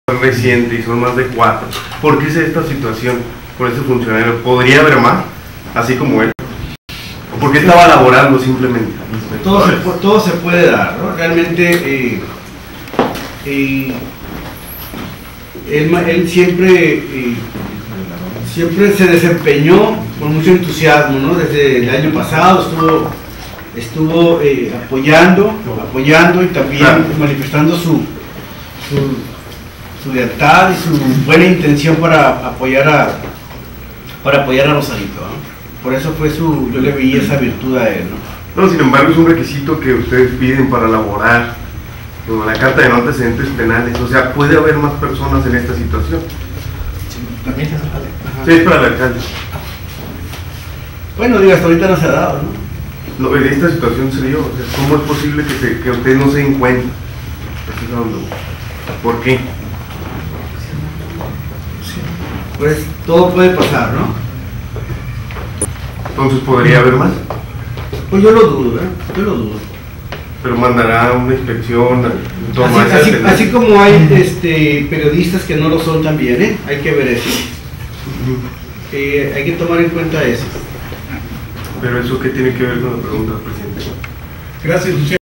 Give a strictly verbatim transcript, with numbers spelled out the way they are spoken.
reciente y son más de cuatro. ¿Por qué es esta situación por ese funcionario? ¿Podría haber más, así como él? ¿O por qué estaba laborando simplemente? Todo se, todo se puede dar, ¿no? Realmente eh, eh, él, él siempre eh, siempre se desempeñó con mucho entusiasmo, ¿no? Desde el año pasado estuvo estuvo eh, apoyando apoyando y también claro. manifestando su, su su lealtad y su buena intención para apoyar a para apoyar a Rosarito, ¿no? Por eso fue su, yo le vi esa virtud a él, ¿no? No, sin embargo es un requisito que ustedes piden para laborar, como la carta de no antecedentes penales, o sea, puede haber más personas en esta situación. También se hace falta. Sí, es para el alcalde. Bueno, digo, hasta ahorita no se ha dado, ¿no? No, en esta situación se dio, o sea, ¿cómo es posible que, se, que ustedes no se den cuenta? ¿Por qué? Pues todo puede pasar, ¿no? Entonces, ¿podría haber más? Pues yo lo dudo, ¿eh? Yo lo dudo. Pero mandará una inspección. Así, así, así como hay este, periodistas que no lo son también, ¿eh? Hay que ver eso. Uh-huh. eh, hay que tomar en cuenta eso. Pero eso, ¿qué tiene que ver con la pregunta del presidente? Gracias, Luciano.